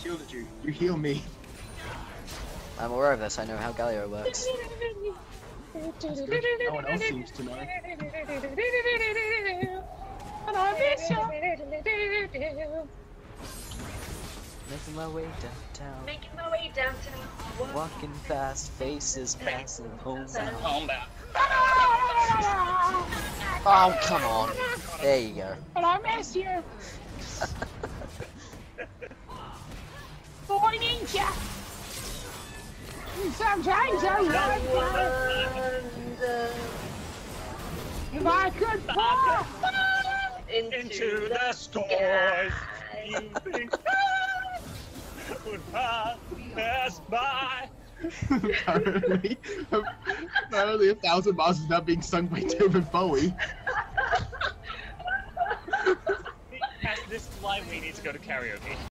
shielded you. You heal me. I'm aware of this. I know how Galio works. That's good. No one else seems to know. And I miss you. Making my way downtown. Making my way downtown. Walking fast, faces passing homebound. Homebound. Oh, come on. There you go. And I miss you. Boy ninja. Sometimes I wonder if I could fall Into the stars. You think would pass by? Apparently, apparently 1,000 Miles is now being sung by David Bowie. This is why we need to go to karaoke.